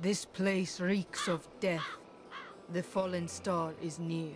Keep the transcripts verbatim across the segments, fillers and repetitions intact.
This place reeks of death. The fallen star is near.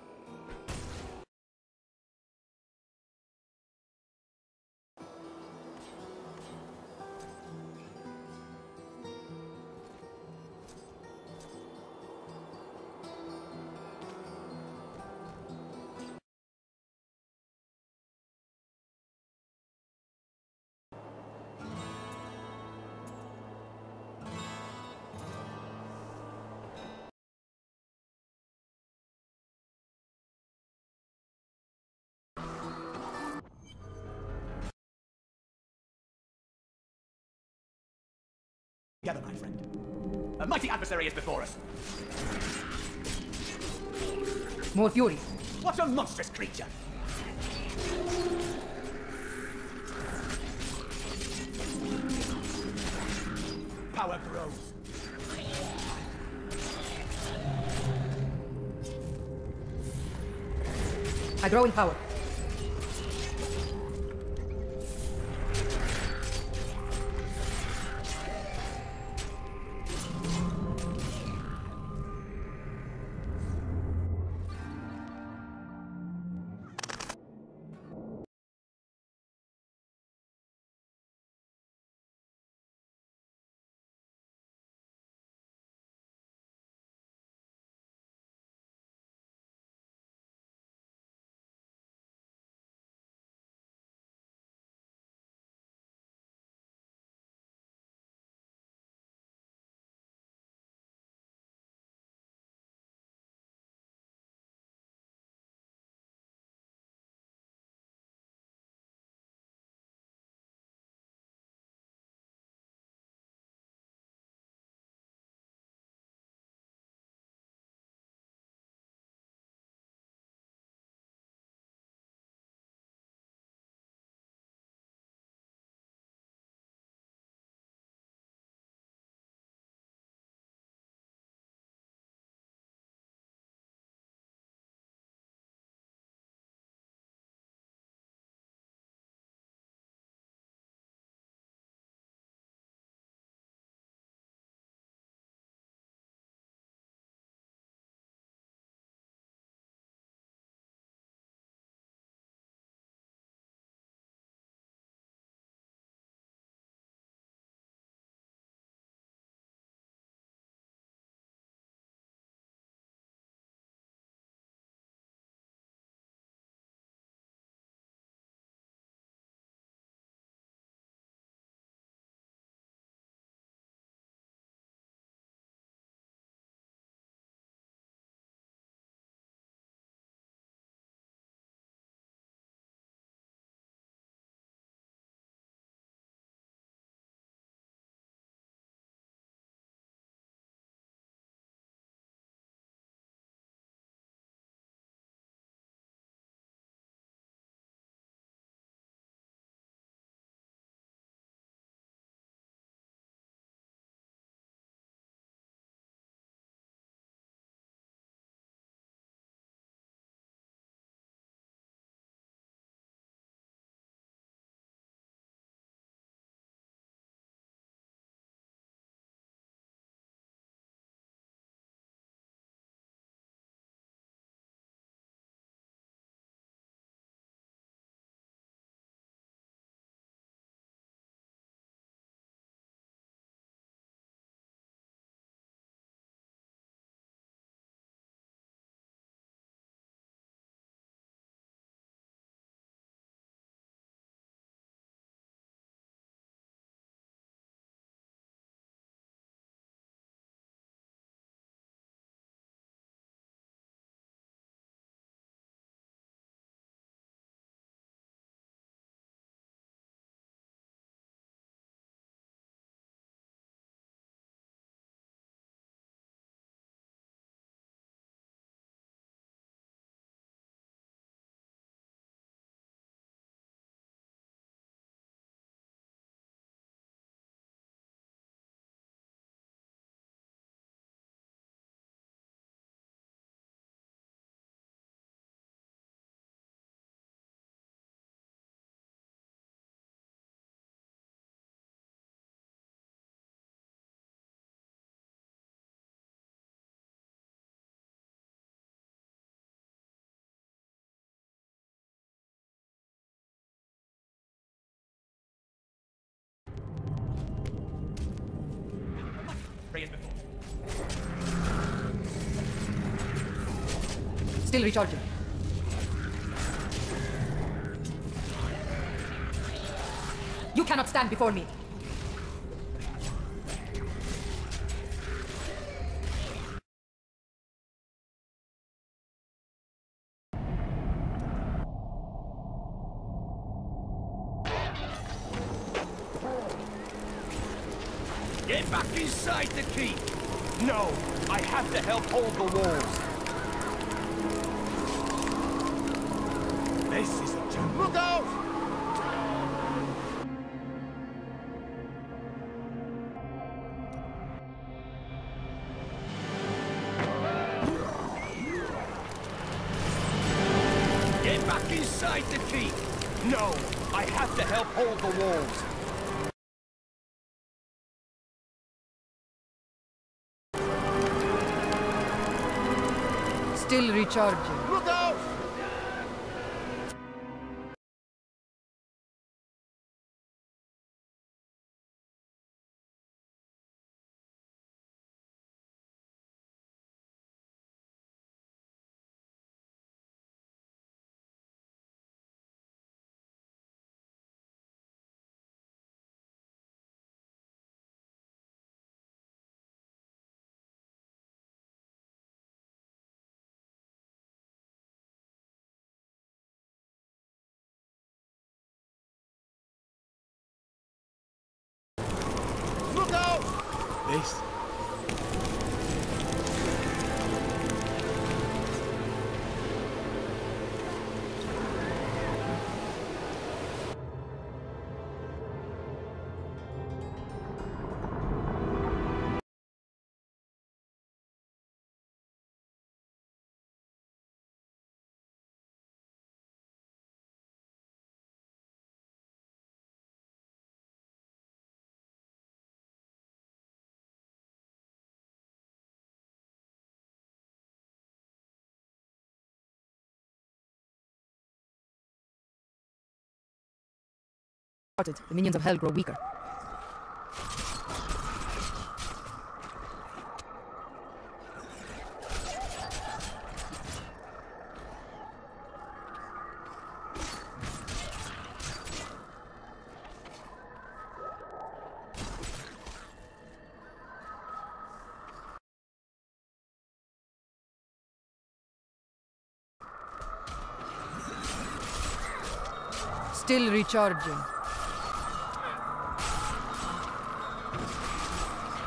Together, my friend. A mighty adversary is before us. More fury. What a monstrous creature! Power grows. I grow in power. As before. Still recharging. You cannot stand before me. Get back inside the keep! No, I have to help hold the walls. This is a joke. Look out! Get back inside the keep! No, I have to help hold the walls. Still recharging. Look out! Look out! This. The minions of hell grow weaker. Still recharging.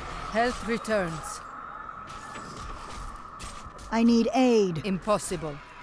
Health returns. I need aid. Impossible.